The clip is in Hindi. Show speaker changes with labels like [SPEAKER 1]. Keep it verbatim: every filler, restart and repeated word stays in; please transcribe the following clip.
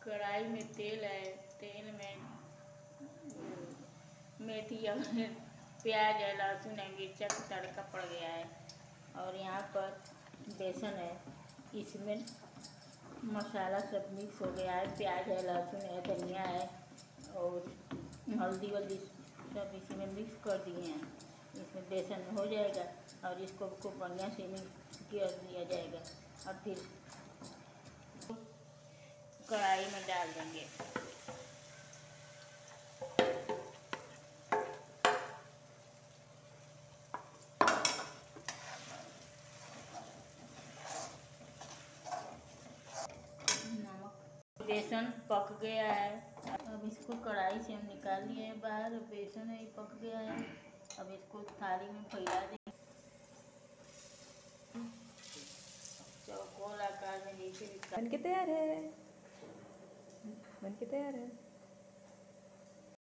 [SPEAKER 1] कढ़ाई में तेल है, तेल में मेथी और प्याज है, लहसुन है, मिर्चा का तड़का पड़ गया है। और यहाँ पर बेसन है, इसमें मसाला सब मिक्स हो गया है। प्याज है, लहसुन है, धनिया है और हल्दी वल्दी सब इसी में मिक्स कर दिए हैं। इसमें बेसन हो जाएगा और इसको खूब बढ़िया से मिक्स कर दिया जाएगा और फिर कढ़ाई में डाल देंगे। बेसन पक गया है, अब इसको कढ़ाई से हम निकाल लिए हैं बाहर। बेसन ही पक गया है, अब इसको थाली में फैला देंगे। चौकोर आकार में नीचे
[SPEAKER 2] बन के तैयार है, बन के तैयार है।